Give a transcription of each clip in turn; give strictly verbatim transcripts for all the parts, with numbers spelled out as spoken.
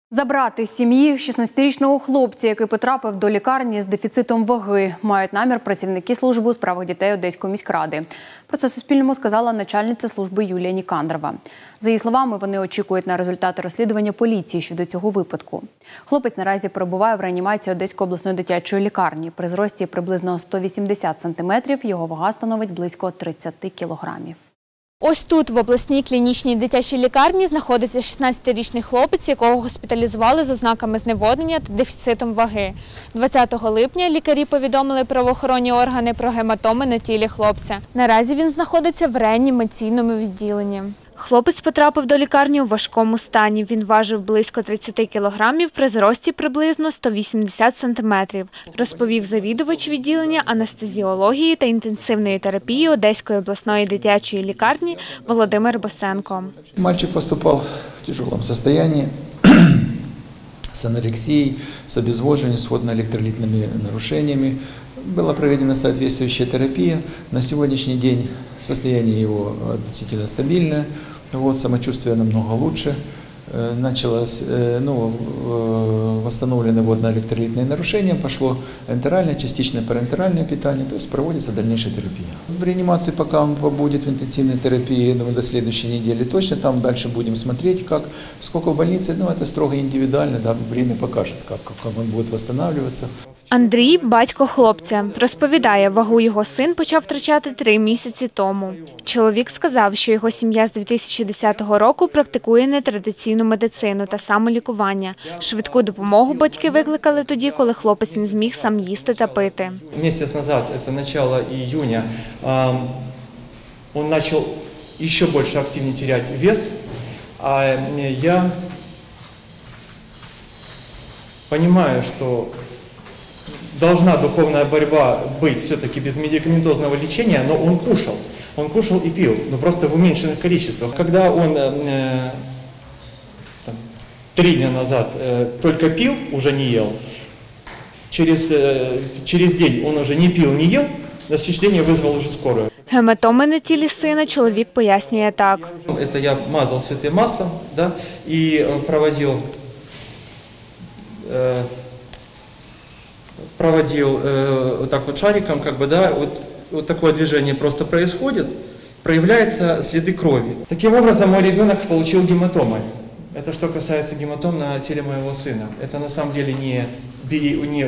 Забрати з сім'ї шістнадцятирічного хлопця, який потрапив до лікарні з дефіцитом ваги, мають намір працівники служби у справах дітей Одеської міськради. Про це Суспільному сказала начальниця служби Юлія Нікандрова. За її словами, вони очікують на результати розслідування поліції щодо цього випадку. Хлопець наразі перебуває в реанімації Одеської обласної дитячої лікарні. При зрості приблизно сто вісімдесят сантиметрів, його вага становить близько тридцяти кілограмів. Ось тут, в обласній клінічній дитячій лікарні, знаходиться шістнадцятирічний хлопець, якого госпіталізували з ознаками зневоднення та дефіцитом ваги. двадцятого липня лікарі повідомили правоохоронні органи про гематоми на тілі хлопця. Наразі він знаходиться в реанімаційному відділенні. Хлопець потрапив до лікарні у важкому стані. Він важив близько тридцяти кілограмів, при зрості приблизно сто вісімдесят сантиметрів, розповів завідувач відділення анестезіології та інтенсивної терапії Одеської обласної дитячої лікарні Володимир Босенко. Мальчик поступав в тяжелом стані, с анорексией, с обезвоживанием, с водно-электролитными нарушениями. Была проведена соответствующая терапия. На сегодняшний день состояние его относительно стабильное, вот, самочувствие намного лучше. Началось, ну, восстановлены водно-электролитные нарушения, пошло энтеральное, частичное парентеральное питание, то есть проводится дальнейшая терапия. В реанимации пока он побудет в интенсивной терапии, я думаю, до следующей недели точно, там дальше будем смотреть, как, сколько в больнице, ну, это строго индивидуально, да, время покажет, как, как он будет восстанавливаться. Андрій, батько хлопця, розповідає, вагу його син почав втрачати три місяці тому. Чоловік сказав, що його сім'я з дві тисячі десятого року практикує нетрадиційну медицину та самолікування. Швидку допомогу батьки викликали тоді, коли хлопець не зміг сам їсти та пити. Місяць назад, це начало июня, він почав ще більше активно теряти вес, а я розумію, що должна духовная борьба быть все-таки без медикаментозного лечения, но он кушал. Он кушал и пил, но просто в уменьшенных количествах. Когда он э, там, три дня назад э, только пил, уже не ел, через, э, через день он уже не пил, не ел, на следующий день вызвал уже скорую. Гематоми на тілі сина чоловік пояснює так. Это я мазал святым маслом, да, и проводил... Э, проводил э, вот так вот шариком, как бы, да, вот, вот такое движение просто происходит, проявляются следы крови. Таким образом, мой ребенок получил гематомы. Это что касается гематом на теле моего сына. Это на самом деле не, не,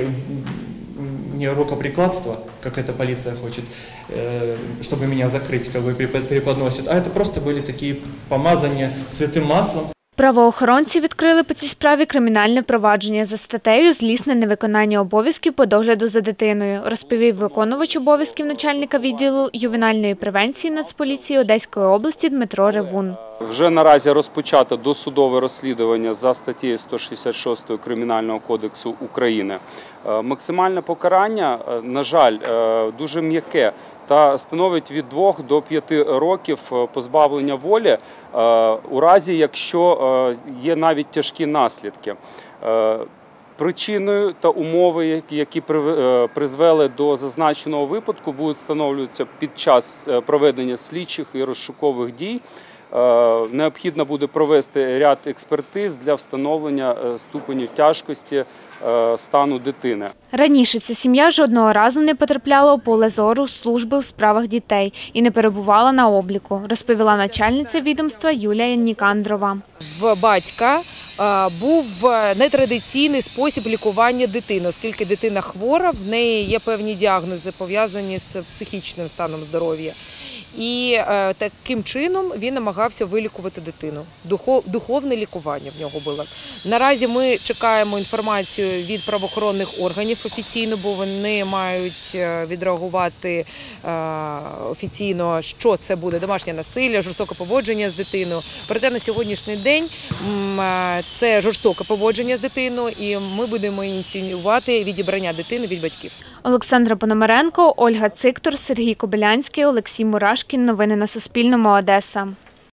не рукоприкладство, как эта полиция хочет, э, чтобы меня закрыть, как бы преподносит, а это просто были такие помазания святым маслом. Правоохоронці відкрили по цій справі кримінальне провадження за статтею «Злісне невиконання обов'язків по догляду за дитиною», розповів виконувач обов'язків начальника відділу ювенальної превенції Нацполіції Одеської області Дмитро Ревун. Вже наразі розпочато досудове розслідування за статтею сто шістдесят шість Кримінального кодексу України. Максимальне покарання, на жаль, дуже м'яке та становить від двох до п'яти років позбавлення волі у разі, якщо є навіть тяжкі наслідки. Причиною та умови, які призвели до зазначеного випадку, будуть встановлюватися під час проведення слідчих і розшукових дій. Необхідно буде провести ряд експертиз для встановлення ступеню тяжкості стану дитини. Раніше ця сім'я жодного разу не потрапляла у поле зору служби у справах дітей і не перебувала на обліку, розповіла начальниця відомства Юлія Нікандрова. В батька був нетрадиційний спосіб лікування дитини, оскільки дитина хвора, в неї є певні діагнози, пов'язані з психічним станом здоров'я. І е, таким чином він намагався вилікувати дитину. Духов, духовне лікування в нього було. Наразі ми чекаємо інформацію від правоохоронних органів офіційно, бо вони мають відреагувати е, офіційно, що це буде домашнє насилля, жорстоке поводження з дитиною. Проте на сьогоднішній день е, це жорстоке поводження з дитиною і ми будемо ініціювати відібрання дитини від батьків. Олександра Пономаренко, Ольга Циктор, Сергій Кобилянський, Олексій Мурашкін. Новини на Суспільному. Одеса.